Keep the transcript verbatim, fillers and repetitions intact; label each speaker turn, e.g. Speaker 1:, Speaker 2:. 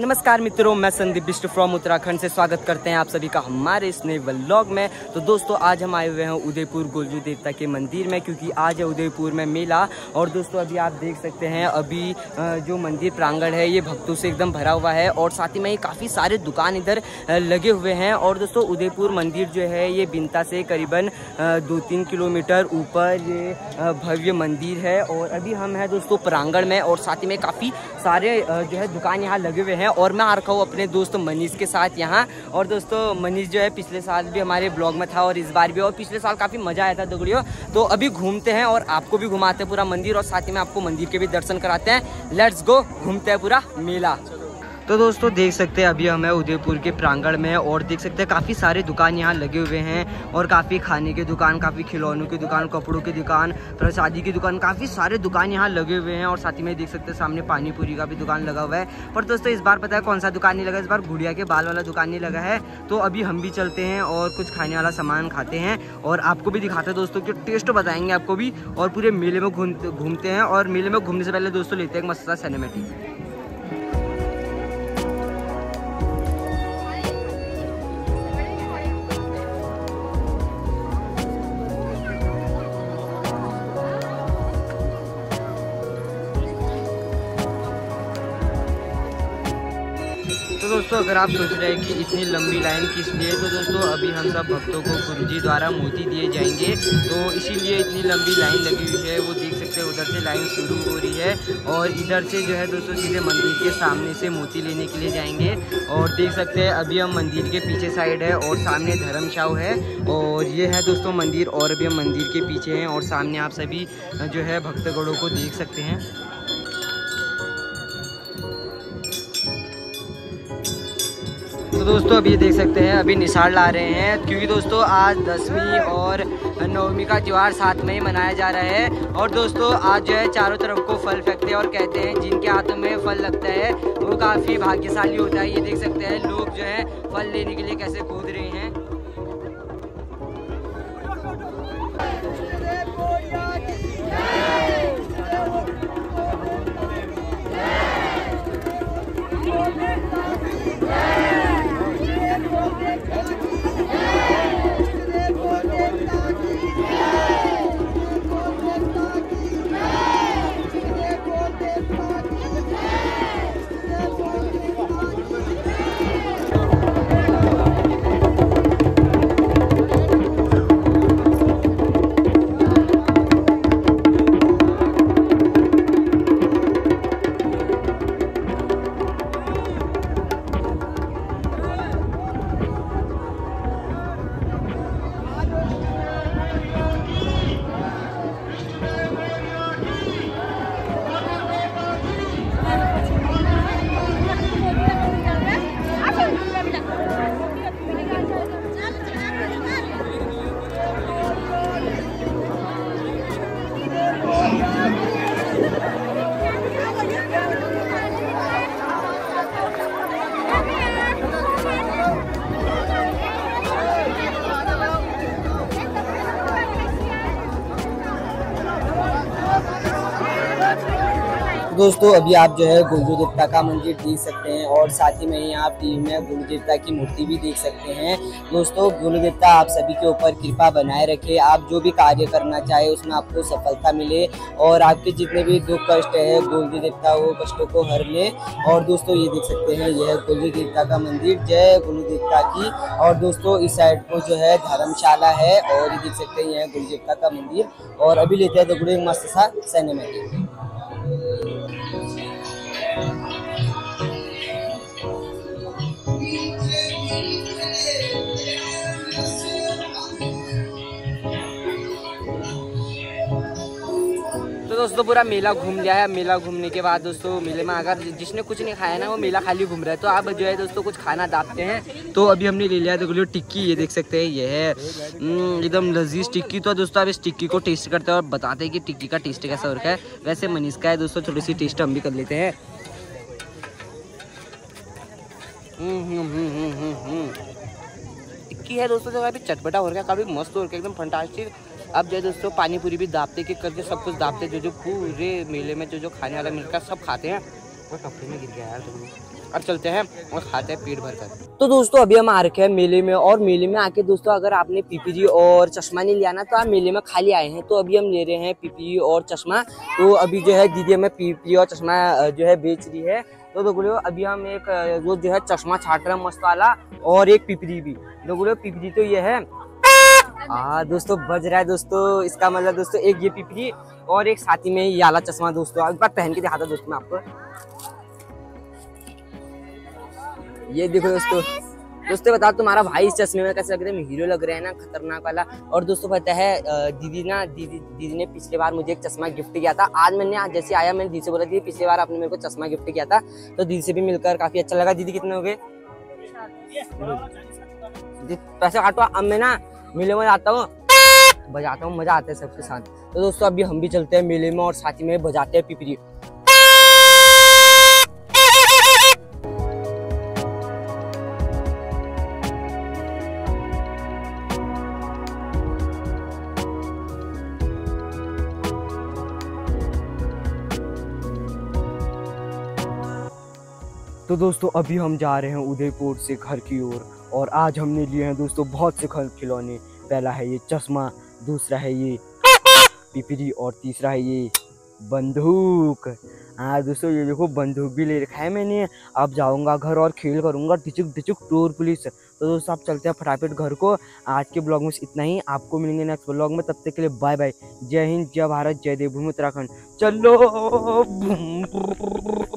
Speaker 1: नमस्कार मित्रों, मैं संदीप बिष्ट फ्रॉम उत्तराखंड से स्वागत करते हैं आप सभी का हमारे इस नए व्लॉग में। तो दोस्तों आज हम आए हुए हैं उदयपुर गोलजू देवता के मंदिर में, क्योंकि आज है उदयपुर में मेला। और दोस्तों अभी आप देख सकते हैं, अभी जो मंदिर प्रांगण है ये भक्तों से एकदम भरा हुआ है और साथ ही में काफ़ी सारे दुकान इधर लगे हुए हैं। और दोस्तों उदयपुर मंदिर जो है ये बिनता से करीबन दो तीन किलोमीटर ऊपर ये भव्य मंदिर है। और अभी हम हैं दोस्तों प्रांगण में और साथ ही में काफ़ी सारे जो है दुकान यहाँ लगे हुए हैं। और मैं आ रखा हूँ अपने दोस्त मनीष के साथ यहाँ। और दोस्तों मनीष जो है पिछले साल भी हमारे ब्लॉग में था और इस बार भी, और पिछले साल काफ़ी मज़ा आया था दगड़ियों। तो अभी घूमते हैं और आपको भी घुमाते हैं पूरा मंदिर और साथ ही में आपको मंदिर के भी दर्शन कराते हैं। लेट्स गो, घूमते हैं पूरा मेला। तो दोस्तों देख सकते हैं अभी हम है उदयपुर के प्रांगण में और देख सकते हैं काफ़ी सारे दुकान यहाँ लगे हुए हैं और काफ़ी खाने के दुकान, काफ़ी खिलौनों की दुकान, कपड़ों की दुकान, प्रसादी की दुकान, काफ़ी सारे दुकान यहाँ लगे हुए हैं। और साथ ही में देख सकते हैं सामने पानी पूरी का भी दुकान लगा हुआ है। पर दोस्तों इस बार पता है कौन सा दुकान नहीं लगा, इस बार गुड़िया के बाल वाला दुकान नहीं लगा है। तो अभी हम भी चलते हैं और कुछ खाने वाला सामान खाते हैं और आपको भी दिखाते हैं दोस्तों कि टेस्ट बताएंगे आपको भी। और पूरे मेले में घूमते हैं और मेले में घूमने से पहले दोस्तों लेते हैं एक मस्त सा सिनेमैटिक। तो दोस्तों अगर आप सोच रहे हैं कि इतनी लंबी लाइन किस लिए, तो दोस्तों अभी हम सब भक्तों को गुरुजी द्वारा मोती दिए जाएंगे, तो इसीलिए इतनी लंबी लाइन लगी हुई है। वो देख सकते हैं उधर से लाइन शुरू हो रही है और इधर से जो है दोस्तों सीधे मंदिर के सामने से मोती लेने के लिए जाएंगे। और देख सकते हैं अभी हम मंदिर के पीछे साइड है और सामने धर्मशाला है और ये है दोस्तों मंदिर। और अभी हम मंदिर के पीछे हैं और सामने आप सभी जो है भक्तगणों को देख सकते हैं। तो दोस्तों अभी देख सकते हैं अभी निशान ला रहे हैं, क्योंकि दोस्तों आज दसवीं और नवमी का त्यौहार साथ में ही मनाया जा रहा है। और दोस्तों आज जो है चारों तरफ को फल फेंकते हैं और कहते हैं जिनके हाथों में फल लगता है वो काफ़ी भाग्यशाली होता है। ये देख सकते हैं लोग जो है फल लेने के लिए कैसे कूद रहे हैं। दोस्तों अभी आप जो है गोलजू देवता का मंदिर देख सकते हैं और साथ ही में ही आप टीवी में गोलू देवता की मूर्ति भी देख सकते हैं। दोस्तों गोलू देवता आप सभी के ऊपर कृपा बनाए रखे, आप जो भी कार्य करना चाहे उसमें आपको सफलता मिले और आपके जितने भी दुख कष्ट है गोलजू देवता वो कष्टों को हर ले। और दोस्तों ये देख सकते हैं यह है गोलजू देवता का मंदिर, जय गोलू देवता की। और दोस्तों इस साइड को जो है धर्मशाला है और ये देख सकते हैं यह है गोलू देवता का मंदिर। और अभी लेते हैं दगड़ू एक मस्त सा सिनेमैटिक। तो दोस्तों पूरा मेला घूम लिया है। मेला घूमने के बाद दोस्तों मेले में अगर जिसने कुछ नहीं खाया ना वो मेला खाली घूम रहा है, तो आप जो है दोस्तों कुछ खाना दापते हैं। तो अभी हमने ले लिया देखो टिक्की, ये देख सकते हैं ये है एकदम लजीज टिक्की। तो दोस्तों अब इस टिक्की को टेस्ट करते हैं और बताते हैं कि टिक्की का टेस्ट कैसा हो रखा है। वैसे मनीष का है दोस्तों, थोड़ी सी टेस्ट हम भी कर लेते हैं। टिक्की है दोस्तों जो काफ़ी चटपटा हो रहा है, काफ़ी मस्त हो रहा है, एकदम फंटास्टिक। अब जो दोस्तों पानी पूरी भी दापते के करके सब कुछ दापते, जो जो पूरे मेले में जो जो खाने वाला मिलता है सब खाते हैं। और कपड़े में गिर गया यार। अब चलते हैं और खाते हैं पेट भर कर। तो दोस्तों अभी हम आ रखे हैं मेले में, और मेले में आके दोस्तों अगर आपने पीपीजी और चश्मा नहीं लिया ना तो आप मेले में खाली आए हैं। तो अभी हम ले रहे हैं पीपीजी और चश्मा। तो अभी जो है दीदी हमें पीपीजी और चश्मा जो है बेच रही है। तो देखो अभी हम एक वो जो है चश्मा छाट रहे हैं मस्त वाला, और एक पीपीजी भी। देखो पीपीजी तो ये है, हाँ दोस्तों बज रहा है दोस्तों, इसका मतलब दोस्तों एक ये पीपीजी और एक साथी में ये वाला चश्मा। दोस्तों एक बार पहन के दिखाता दोस्तों मैं आपको, ये देखो दोस्तों। दोस्तों बताओ तुम्हारा भाई इस चश्मे में कैसे लग रहा है? हीरो लग रहा है ना, खतरनाक वाला। और दोस्तों पता है दीदी ना दीदी दीदी ने पिछले बार मुझे एक चश्मा गिफ्ट किया था। आज मैंने आज जैसे आया मैंने दीदी से बोला दीदी पिछली बार आपने मेरे को चश्मा गिफ्ट किया था, तो दीदी से भी मिलकर काफी अच्छा लगा। दीदी कितने हो गए? पैसे काटो, अब मैं ना मेले में जाता हूँ, बजाता हूँ, मजा आता है सबके साथ। तो दोस्तों अभी हम भी चलते हैं मेले में और साथ ही में बजाते हैं पीपीजी। तो दोस्तों अभी हम जा रहे हैं उदयपुर से घर की ओर, और, और आज हमने लिए हैं दोस्तों बहुत से खिलौने। पहला है ये चश्मा, दूसरा है ये पीपीजी, और तीसरा है ये बंदूक। हाँ दोस्तों ये देखो बंदूक भी ले रखा है मैंने। अब जाऊंगा घर और खेल करूंगा टिचुक टिचुक टोर पुलिस। तो दोस्तों आप चलते हैं फटाफट घर को। आज के ब्लॉग में इतना ही, आपको मिलेंगे नेक्स्ट ब्लॉग में, तब तक के लिए बाय बाय। जय हिंद, जय भारत, जय देवभूमि उत्तराखंड। चलो।